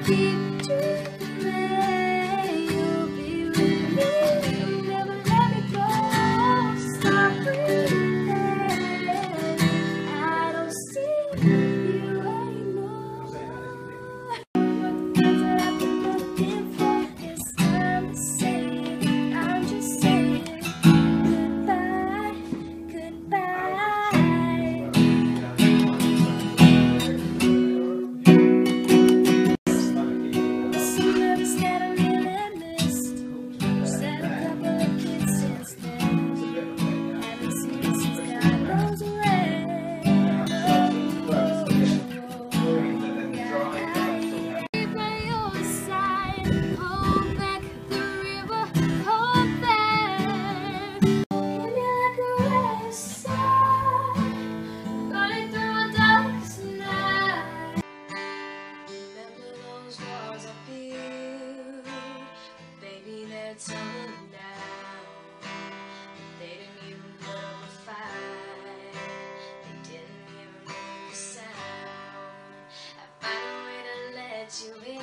keep dreaming you'll be with me. Never let me go. Stop breathing. I don't see you anymore. The things that I've been looking for, it's time to say it. I'm just saying goodbye, goodbye. Some nervous that I really missed. Said a couple of kids since then. Haven't seen it since God knows when. Be by your side. Hold back the river. Hold back. Hit me like a restless sigh. Running through a darkest night. Remember those walls I built? Baby, they're tumbling down. They didn't even know the fight. They didn't even know the sound. I find a way to let you in.